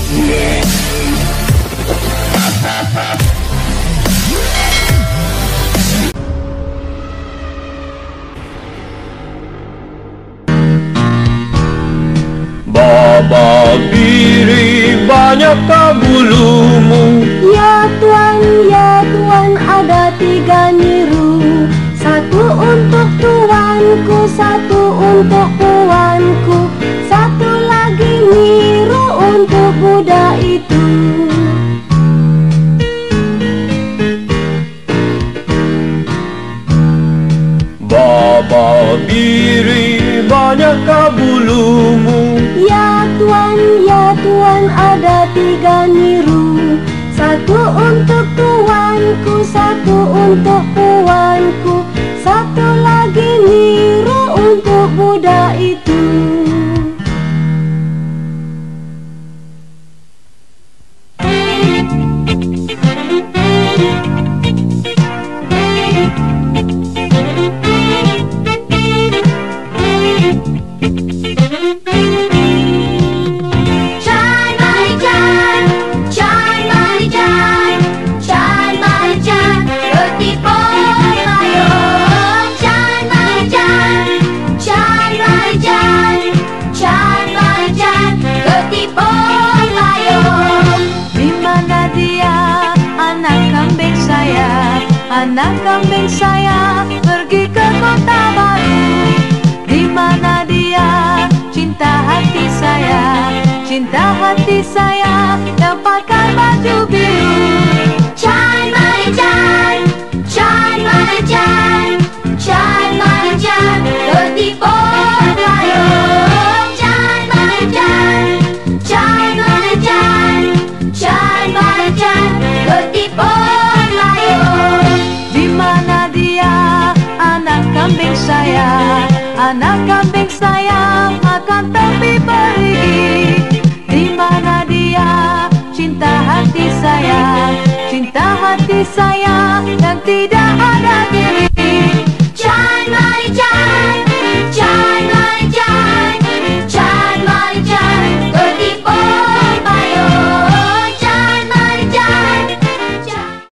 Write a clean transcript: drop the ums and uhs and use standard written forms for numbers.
Baba biri banyakkah bulumu? Ya tuan, ada 3 niru. 1 untuk tuanku, 1 untuk puanku, 1 lagi niru untuk Muda itu. Baba biri banyakkah bulumu? Ya tuan, ada 3 niru. 1 untuk tuanku, 1 untuk puanku, 1 lagi niru untuk Muda itu. Anak kambing saya pergi ke kota baru. Di mana dia? Cinta hati saya, cinta hati saya yang pakai baju biru. Chan Marijan, Chan Marijan, Chan Marijan, ketipu payung. Chan Marijan, Chan Marijan, Chan Marijan, ketipu payung. Di mana dia? Anak kambing saya, anak kambing saya makan tepi pergi. Di mana dia? Cinta hati saya, cinta hati saya yang tidak